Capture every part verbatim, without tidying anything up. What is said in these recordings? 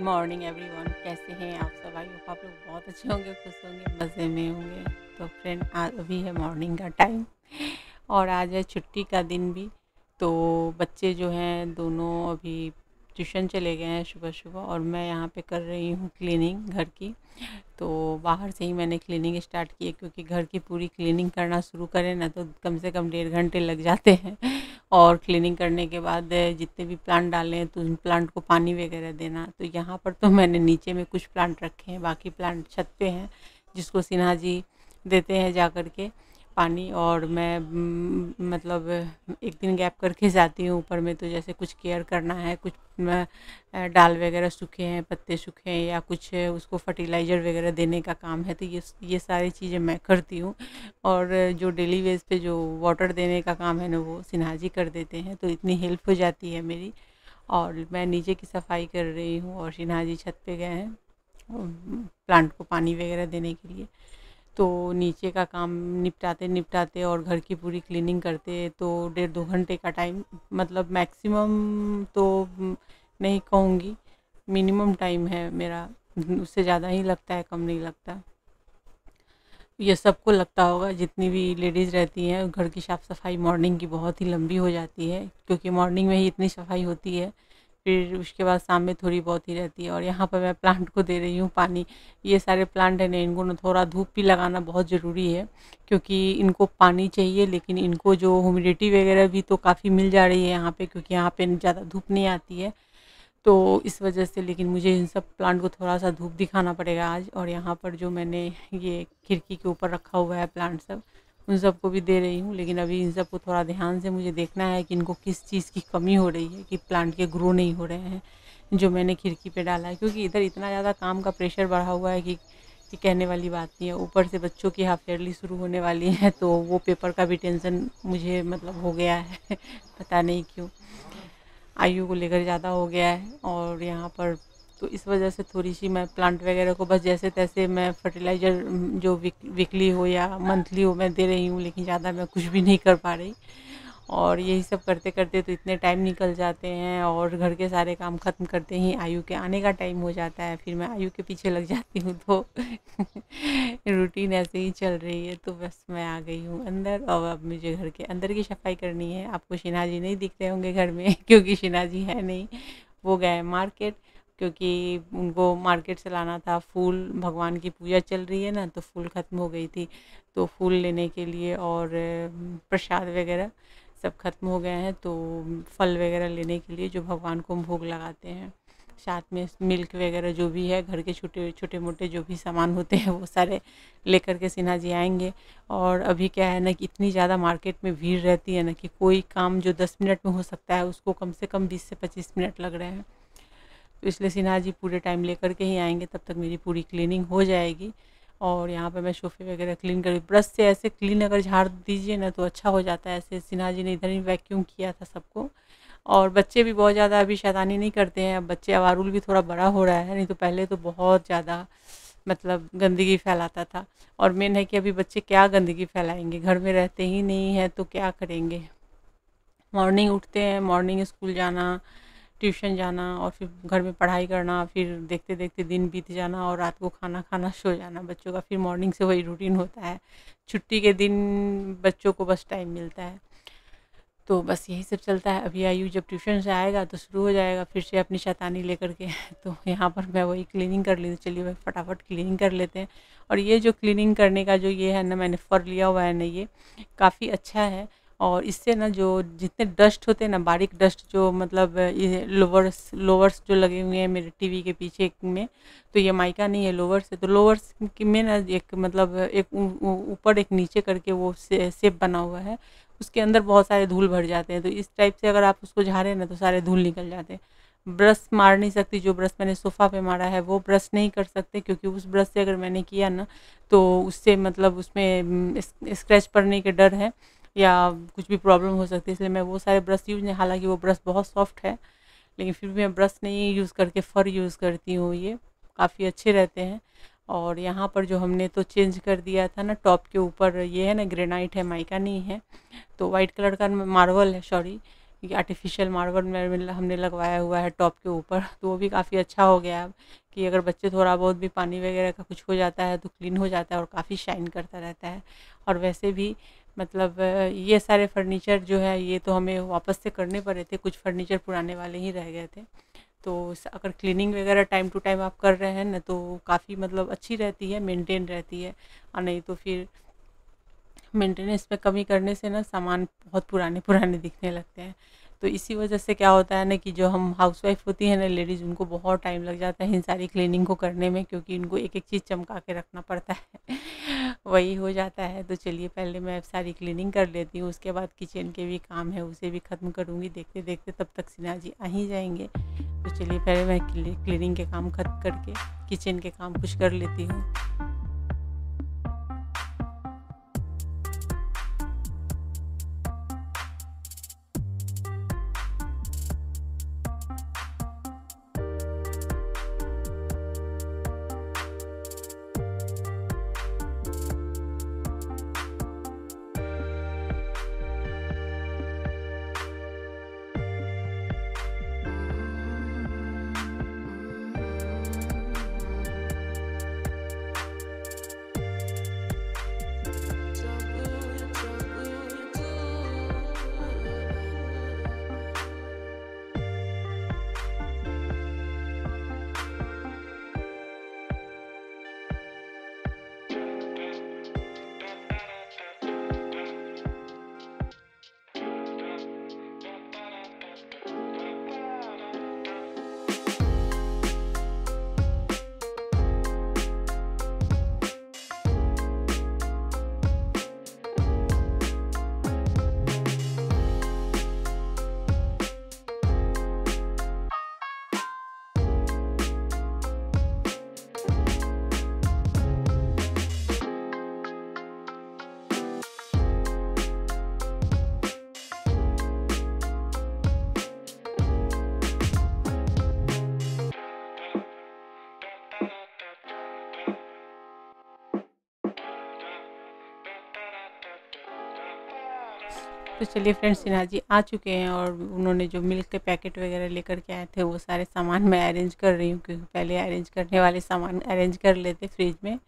Morning everyone, कैसे हैं आप सब? आई होप आप लोग बहुत अच्छे होंगे, खुश होंगे, मज़े में होंगे। तो फ्रेंड, आज अभी है मॉर्निंग का टाइम और आज है छुट्टी का दिन भी। तो बच्चे जो हैं दोनों अभी ट्यूशन चले गए हैं सुबह सुबह, और मैं यहाँ पे कर रही हूँ क्लीनिंग घर की। तो बाहर से ही मैंने क्लीनिंग स्टार्ट की है, क्योंकि घर की पूरी क्लीनिंग करना शुरू करें ना तो कम से कम डेढ़ घंटे लग जाते हैं। और क्लीनिंग करने के बाद जितने भी प्लांट डाले हैं तो उन प्लांट को पानी वगैरह देना। तो यहाँ पर तो मैंने नीचे में कुछ प्लांट रखे हैं, बाकी प्लांट छत पे हैं, जिसको सिन्हा जी देते हैं जा कर के पानी। और मैं म, मतलब एक दिन गैप करके जाती हूँ ऊपर में, तो जैसे कुछ केयर करना है, कुछ मैं डाल वगैरह सूखे हैं, पत्ते सूखे हैं, या कुछ उसको फर्टिलाइज़र वगैरह देने का काम है, तो ये ये सारी चीज़ें मैं करती हूँ। और जो डेली बेस पे जो वाटर देने का काम है ना, वो सिन्हा जी कर देते हैं, तो इतनी हेल्प हो जाती है मेरी। और मैं नीचे की सफाई कर रही हूँ और सिन्हा जी छत पे गए हैं प्लांट को पानी वगैरह देने के लिए। तो नीचे का काम निपटाते निपटाते और घर की पूरी क्लीनिंग करते तो डेढ़ दो घंटे का टाइम, मतलब मैक्सिमम तो नहीं कहूँगी, मिनिमम टाइम है मेरा। उससे ज़्यादा ही लगता है, कम नहीं लगता। ये सबको लगता होगा, जितनी भी लेडीज़ रहती हैं घर की साफ़ सफाई मॉर्निंग की बहुत ही लंबी हो जाती है, क्योंकि मॉर्निंग में ही इतनी सफाई होती है, फिर उसके बाद शाम में थोड़ी बहुत ही रहती है। और यहाँ पर मैं प्लांट को दे रही हूँ पानी। ये सारे प्लांट है ना, इनको ना थोड़ा धूप भी लगाना बहुत ज़रूरी है, क्योंकि इनको पानी चाहिए, लेकिन इनको जो ह्यूमिडिटी वगैरह भी तो काफ़ी मिल जा रही है यहाँ पे, क्योंकि यहाँ पे ज़्यादा धूप नहीं आती है, तो इस वजह से। लेकिन मुझे इन सब प्लांट को थोड़ा सा धूप दिखाना पड़ेगा आज। और यहाँ पर जो मैंने ये खिड़की के ऊपर रखा हुआ है प्लांट सब, उन सबको भी दे रही हूँ। लेकिन अभी इन सबको थोड़ा ध्यान से मुझे देखना है कि इनको किस चीज़ की कमी हो रही है, कि प्लांट के ग्रो नहीं हो रहे हैं, जो मैंने खिड़की पे डाला है। क्योंकि इधर इतना ज़्यादा काम का प्रेशर बढ़ा हुआ है कि कि कहने वाली बात नहीं है। ऊपर से बच्चों की हाफ ईयरली शुरू होने वाली है, तो वो पेपर का भी टेंशन मुझे मतलब हो गया है पता नहीं क्यों, आयु को लेकर ज़्यादा हो गया है। और यहाँ पर तो इस वजह से थोड़ी सी मैं प्लांट वगैरह को बस जैसे तैसे मैं फर्टिलाइज़र जो वीक वीकली हो या मंथली हो मैं दे रही हूँ, लेकिन ज़्यादा मैं कुछ भी नहीं कर पा रही। और यही सब करते करते तो इतने टाइम निकल जाते हैं, और घर के सारे काम ख़त्म करते ही आयु के आने का टाइम हो जाता है। फिर मैं आयु के पीछे लग जाती हूँ, तो रूटीन ऐसे ही चल रही है। तो बस मैं आ गई हूँ अंदर, और अब मुझे घर के अंदर की सफाई करनी है। आपको सिन्हा जी नहीं दिख रहे होंगे घर में क्योंकि सिन्हा जी है नहीं, वो गए मार्केट, क्योंकि उनको मार्केट से लाना था फूल। भगवान की पूजा चल रही है ना, तो फूल ख़त्म हो गई थी, तो फूल लेने के लिए और प्रसाद वगैरह सब ख़त्म हो गए हैं, तो फल वगैरह लेने के लिए जो भगवान को हम भोग लगाते हैं, साथ में मिल्क वगैरह जो भी है, घर के छोटे छोटे मोटे जो भी सामान होते हैं, वो सारे लेकर के सिन्हा जी आएंगे। और अभी क्या है ना कि इतनी ज़्यादा मार्केट में भीड़ रहती है ना, कि कोई काम जो दस मिनट में हो सकता है उसको कम से कम बीस से पच्चीस मिनट लग रहे हैं। तो इसलिए सिन्हा जी पूरे टाइम लेकर के ही आएंगे, तब तक मेरी पूरी क्लीनिंग हो जाएगी। और यहाँ पे मैं सोफ़े वगैरह क्लीन कर, ब्रश से ऐसे क्लीन अगर झाड़ दीजिए ना तो अच्छा हो जाता है। ऐसे सिन्हा जी ने इधर ही वैक्यूम किया था सबको। और बच्चे भी बहुत ज़्यादा अभी शैतानी नहीं करते हैं, अब बच्चे अवारुल भी थोड़ा बड़ा हो रहा है, नहीं तो पहले तो बहुत ज़्यादा मतलब गंदगी फैलाता था। और मेन है कि अभी बच्चे क्या गंदगी फैलाएंगे, घर में रहते ही नहीं है तो क्या करेंगे। मॉर्निंग उठते हैं, मॉर्निंग स्कूल जाना, ट्यूशन जाना, और फिर घर में पढ़ाई करना, फिर देखते देखते दिन बीत जाना, और रात को खाना खाना सो जाना बच्चों का। फिर मॉर्निंग से वही रूटीन होता है। छुट्टी के दिन बच्चों को बस टाइम मिलता है, तो बस यही सब चलता है। अभी आयु जब ट्यूशन से आएगा तो शुरू हो जाएगा फिर से अपनी शैतानी लेकर के तो यहाँ पर मैं वही क्लीनिंग कर ली, तो चलिए भाई फटाफट क्लीनिंग कर लेते हैं। और ये जो क्लीनिंग करने का जो ये है ना, मैंने फ़र लिया हुआ है ना, ये काफ़ी अच्छा है। और इससे ना जो जितने डस्ट होते हैं ना, बारीक डस्ट जो मतलब ये लोवर्स लोवर्स जो लगे हुए हैं मेरे टीवी के पीछे में, तो ये माइका नहीं है, लोवर्स है। तो लोवर्स में ना एक मतलब एक ऊपर एक नीचे करके वो शेप बना हुआ है, उसके अंदर बहुत सारे धूल भर जाते हैं। तो इस टाइप से अगर आप उसको झाड़ें ना तो सारे धूल निकल जाते हैं। ब्रश मार नहीं सकती, जो ब्रश मैंने सोफ़ा पे मारा है वो ब्रश नहीं कर सकते, क्योंकि उस ब्रश से अगर मैंने किया ना तो उससे मतलब उसमें स्क्रैच पड़ने के डर है या कुछ भी प्रॉब्लम हो सकती है, इसलिए मैं वो सारे ब्रश यूज़ नहीं। हालांकि वो ब्रश बहुत सॉफ्ट है, लेकिन फिर भी मैं ब्रश नहीं यूज़ करके फ़र यूज़ करती हूँ, ये काफ़ी अच्छे रहते हैं। और यहाँ पर जो हमने तो चेंज कर दिया था ना, टॉप के ऊपर ये है ना ग्रेनाइट है, माइका नहीं है, तो वाइट कलर का मार्बल है, सॉरी ये आर्टिफिशियल मार्बल में हमने लगवाया हुआ है टॉप के ऊपर, तो वो भी काफ़ी अच्छा हो गया अब कि अगर बच्चे थोड़ा बहुत भी पानी वगैरह का कुछ हो जाता है तो क्लीन हो जाता है और काफ़ी शाइन करता रहता है। और वैसे भी मतलब ये सारे फर्नीचर जो है ये तो हमें वापस से करने पड़े थे, कुछ फर्नीचर पुराने वाले ही रह गए थे। तो अगर क्लीनिंग वगैरह टाइम टू टाइम आप कर रहे हैं ना तो काफ़ी मतलब अच्छी रहती है, मेंटेन रहती है। और नहीं तो फिर मेंटेनेंस में कमी करने से ना सामान बहुत पुराने पुराने दिखने लगते हैं। तो इसी वजह से क्या होता है ना कि जो हम हाउसवाइफ होती है ना लेडीज़, उनको बहुत टाइम लग जाता है इन सारी क्लीनिंग को करने में, क्योंकि इनको एक एक चीज़ चमका के रखना पड़ता है वही हो जाता है। तो चलिए पहले मैं सारी क्लीनिंग कर लेती हूँ, उसके बाद किचन के भी काम है उसे भी ख़त्म करूँगी देखते देखते, तब तक सिन्हा जी आ ही जाएंगे। तो चलिए पहले मैं क्लीनिंग के काम ख़त्म करके किचन के काम कुछ कर लेती हूँ। तो चलिए फ्रेंड्स, सिन्हा जी आ चुके हैं और उन्होंने जो मिल्क के पैकेट वगैरह लेकर के आए थे वो सारे सामान मैं अरेंज कर रही हूँ, क्योंकि पहले अरेंज करने वाले सामान अरेंज कर लेते फ्रिज में।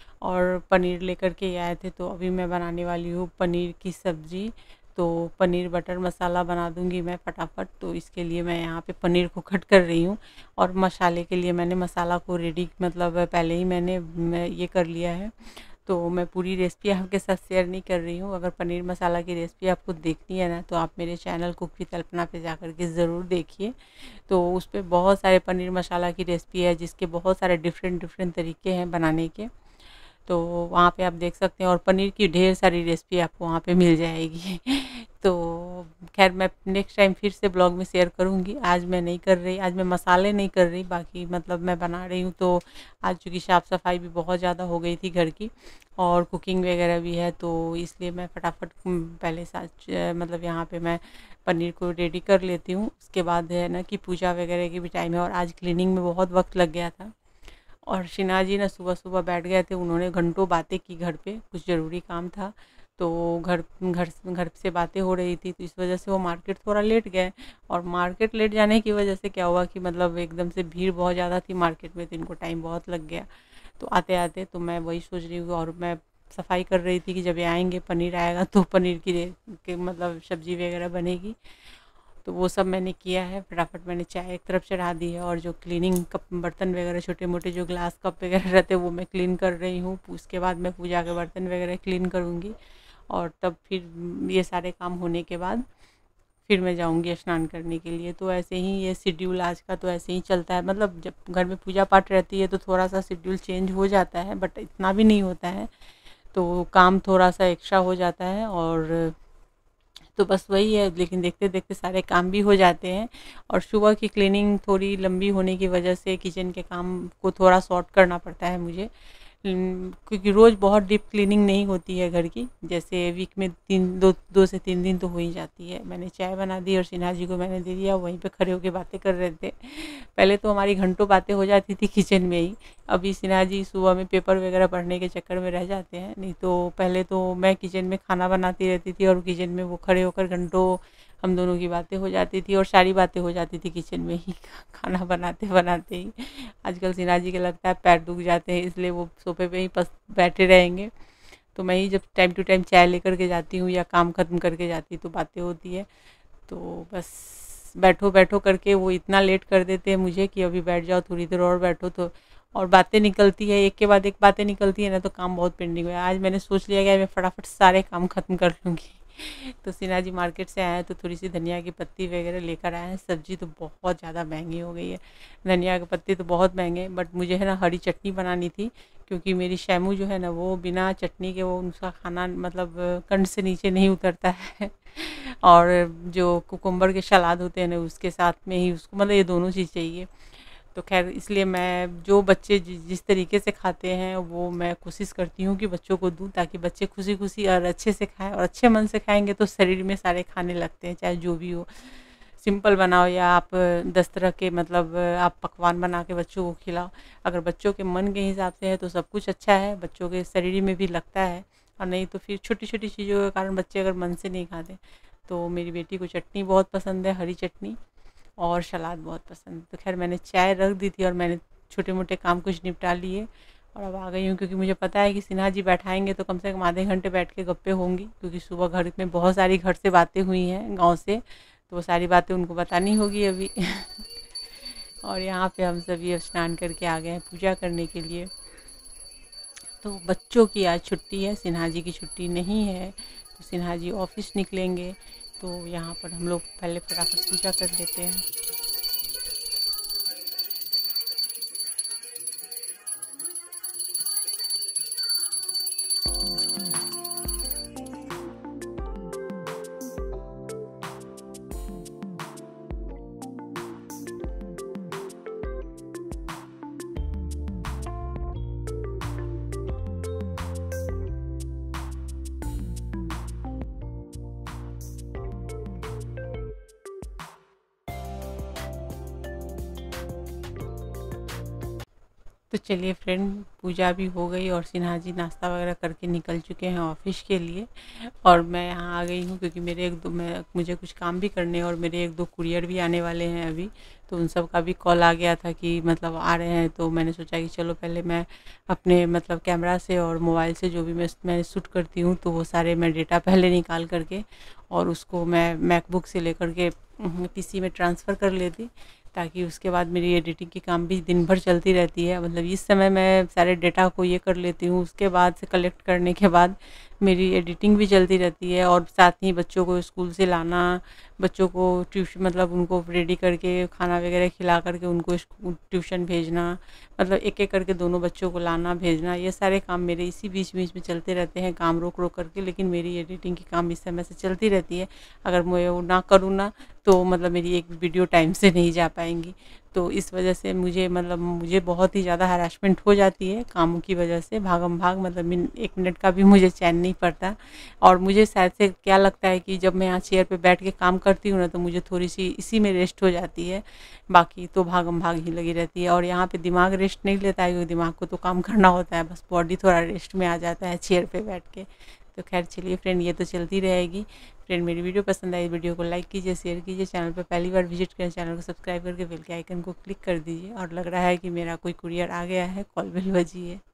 और पनीर लेकर के आए थे, तो अभी मैं बनाने वाली हूँ पनीर की सब्ज़ी। तो पनीर बटर मसाला बना दूँगी मैं फटाफट। तो इसके लिए मैं यहाँ पे पनीर को कट कर रही हूँ और मसाले के लिए मैंने मसाला को रेडी मतलब पहले ही मैंने मैं ये कर लिया है। तो मैं पूरी रेसिपी आपके साथ शेयर नहीं कर रही हूँ। अगर पनीर मसाला की रेसिपी आपको देखनी है ना तो आप मेरे चैनल कुक विद अल्पना पे जा कर के ज़रूर देखिए। तो उस पर बहुत सारे पनीर मसाला की रेसिपी है जिसके बहुत सारे डिफरेंट डिफरेंट तरीके हैं बनाने के। तो वहाँ पे आप देख सकते हैं और पनीर की ढेर सारी रेसिपी आपको वहाँ पे मिल जाएगी तो खैर मैं नेक्स्ट टाइम फिर से ब्लॉग में शेयर करूँगी। आज मैं नहीं कर रही, आज मैं मसाले नहीं कर रही, बाकी मतलब मैं बना रही हूँ। तो आज चूँकि साफ़ सफाई भी बहुत ज़्यादा हो गई थी घर की और कुकिंग वगैरह भी है, तो इसलिए मैं फटाफट पहले साथ मतलब यहाँ पे मैं पनीर को रेडी कर लेती हूँ। उसके बाद है ना कि पूजा वगैरह की भी टाइम है और आज क्लीनिंग में बहुत वक्त लग गया था। और सिन्हा जी ना सुबह सुबह बैठ गए थे, उन्होंने घंटों बातें की घर पे, कुछ ज़रूरी काम था। तो घर घर घर से बातें हो रही थी, तो इस वजह से वो मार्केट थोड़ा लेट गए। और मार्केट लेट जाने की वजह से क्या हुआ कि मतलब एकदम से भीड़ बहुत ज़्यादा थी मार्केट में, तो इनको टाइम बहुत लग गया। तो आते आते तो मैं वही सोच रही हूँ और मैं सफाई कर रही थी कि जब ये आएंगे पनीर आएगा तो पनीर की, की मतलब सब्ज़ी वगैरह बनेगी। तो वो सब मैंने किया है। फटाफट मैंने चाय एक तरफ चढ़ा दी है और जो क्लीनिंग कप बर्तन वगैरह छोटे मोटे जो ग्लास कप वगैरह रहते हैं वो मैं क्लीन कर रही हूँ। उसके बाद मैं पूजा के बर्तन वगैरह क्लीन करूँगी और तब फिर ये सारे काम होने के बाद फिर मैं जाऊँगी स्नान करने के लिए। तो ऐसे ही ये शेड्यूल आज का तो ऐसे ही चलता है। मतलब जब घर में पूजा पाठ रहती है तो थोड़ा सा शेड्यूल चेंज हो जाता है, बट इतना भी नहीं होता है। तो काम थोड़ा सा एक्स्ट्रा हो जाता है और तो बस वही है, लेकिन देखते देखते सारे काम भी हो जाते हैं। और सुबह की क्लीनिंग थोड़ी लंबी होने की वजह से किचन के काम को थोड़ा शॉर्ट करना पड़ता है मुझे, क्योंकि रोज़ बहुत डीप क्लीनिंग नहीं होती है घर की। जैसे वीक में तीन दो दो से तीन दिन तो हो ही जाती है। मैंने चाय बना दी और सिन्हा जी को मैंने दे दिया, वहीं पे खड़े होकर बातें कर रहे थे। पहले तो हमारी घंटों बातें हो जाती थी किचन में ही। अभी सिन्हा जी सुबह में पेपर वगैरह पढ़ने के चक्कर में रह जाते हैं, नहीं तो पहले तो मैं किचन में खाना बनाती रहती थी और किचन में वो खड़े होकर घंटों हम दोनों की बातें हो जाती थी और सारी बातें हो जाती थी किचन में ही खाना बनाते बनाते ही। आजकल सिन्हा जी के लगता है पैर दुख जाते हैं, इसलिए वो सोफे पे ही बस बैठे रहेंगे। तो मैं ही जब टाइम टू टाइम चाय लेकर के जाती हूँ या काम ख़त्म करके जाती तो बातें होती है। तो बस बैठो बैठो करके वो इतना लेट कर देते हैं मुझे कि अभी बैठ जाओ, थोड़ी देर और बैठो। तो और बातें निकलती है, एक के बाद एक बातें निकलती है ना, तो काम बहुत पेंडिंग है। आज मैंने सोच लिया कि मैं फटाफट सारे काम ख़त्म कर लूँगी। तो सिन्हा जी मार्केट से आए हैं तो थोड़ी सी धनिया की पत्ती वगैरह लेकर आए हैं। सब्जी तो बहुत ज़्यादा महंगी हो गई है, धनिया के पत्ते तो बहुत महंगे, बट मुझे है ना हरी चटनी बनानी थी, क्योंकि मेरी शैमू जो है ना वो बिना चटनी के वो उसका खाना मतलब कंठ से नीचे नहीं उतरता है। और जो कुकुम्बर के सलाद होते हैं ना उसके साथ में ही उसको मतलब ये दोनों चीज़ चाहिए। तो खैर इसलिए मैं जो बच्चे जि जिस तरीके से खाते हैं वो मैं कोशिश करती हूँ कि बच्चों को दूँ, ताकि बच्चे खुशी-खुशी और अच्छे से खाएँ, और अच्छे मन से खाएँगे तो शरीर में सारे खाने लगते हैं, चाहे जो भी हो। सिंपल बनाओ या आप दस तरह के मतलब आप पकवान बना के बच्चों को खिलाओ। अगर बच्चों के मन के हिसाब से है तो सब कुछ अच्छा है, बच्चों के शरीर में भी लगता है, और नहीं तो फिर छोटी-छोटी चीज़ों के कारण बच्चे अगर मन से नहीं खाते। तो मेरी बेटी को चटनी बहुत पसंद है, हरी चटनी, और सलाद बहुत पसंद है। तो खैर मैंने चाय रख दी थी और मैंने छोटे-मोटे काम कुछ निपटा लिए और अब आ गई हूँ, क्योंकि मुझे पता है कि सिन्हा जी बैठाएँगे तो कम से कम आधे घंटे बैठ के गप्पे होंगी, क्योंकि सुबह घर में बहुत सारी घर से बातें हुई हैं गाँव से, तो वो सारी बातें उनको बतानी होगी अभी। और यहाँ पे हम सभी स्नान करके आ गए हैं पूजा करने के लिए। तो बच्चों की आज छुट्टी है, सिन्हा जी की छुट्टी नहीं है, तो सिन्हा जी ऑफिस निकलेंगे। तो यहाँ पर हम लोग पहले फटाफट पूजा कर लेते हैं। तो चलिए फ्रेंड, पूजा भी हो गई और सिन्हा जी नाश्ता वगैरह करके निकल चुके हैं ऑफिस के लिए, और मैं यहाँ आ गई हूँ क्योंकि मेरे एक दो मैं मुझे कुछ काम भी करने हैं और मेरे एक दो कुरियर भी आने वाले हैं अभी। तो उन सब का भी कॉल आ गया था कि मतलब आ रहे हैं, तो मैंने सोचा कि चलो पहले मैं अपने मतलब कैमरा से और मोबाइल से जो भी मैं मैं शूट करती हूँ तो वो सारे मैं डेटा पहले निकाल करके और उसको मैं मैकबुक से लेकर के पीसी में ट्रांसफ़र कर लेती, ताकि उसके बाद मेरी एडिटिंग की काम भी दिन भर चलती रहती है। मतलब इस समय मैं सारे डेटा को ये कर लेती हूँ, उसके बाद से कलेक्ट करने के बाद मेरी एडिटिंग भी चलती रहती है, और साथ ही बच्चों को स्कूल से लाना, बच्चों को ट्यूशन मतलब उनको रेडी करके खाना वगैरह खिला करके उनको ट्यूशन भेजना, मतलब एक एक करके दोनों बच्चों को लाना भेजना, ये सारे काम मेरे इसी बीच बीच में चलते रहते हैं, काम रोक रोक करके। लेकिन मेरी एडिटिंग की काम इस समय से चलती रहती है। अगर मैं वो ना करूँ ना तो मतलब मेरी एक वीडियो टाइम से नहीं जा पाएंगी। तो इस वजह से मुझे मतलब मुझे बहुत ही ज़्यादा हरासमेंट हो जाती है कामों की वजह से, भागम भाग, मतलब मिन एक मिनट का भी मुझे चैन नहीं पड़ता। और मुझे शायद से क्या लगता है कि जब मैं यहाँ चेयर पे बैठ के काम करती हूँ ना तो मुझे थोड़ी सी इसी में रेस्ट हो जाती है, बाकी तो भागम भाग ही लगी रहती है। और यहाँ पे दिमाग रेस्ट नहीं लेता है, क्योंकि दिमाग को तो काम करना होता है, बस बॉडी थोड़ा रेस्ट में आ जाता है चेयर पे बैठ के। तो खैर चलिए फ्रेंड, ये तो चलती रहेगी। फ्रेंड मेरी वीडियो पसंद आई, वीडियो को लाइक कीजिए, शेयर कीजिए, चैनल पर पहली बार विजिट करें चैनल को सब्सक्राइब करके बेल के आइकन को क्लिक कर दीजिए। और लग रहा है कि मेरा कोई कुरियर आ गया है, कॉल बेल बजी है।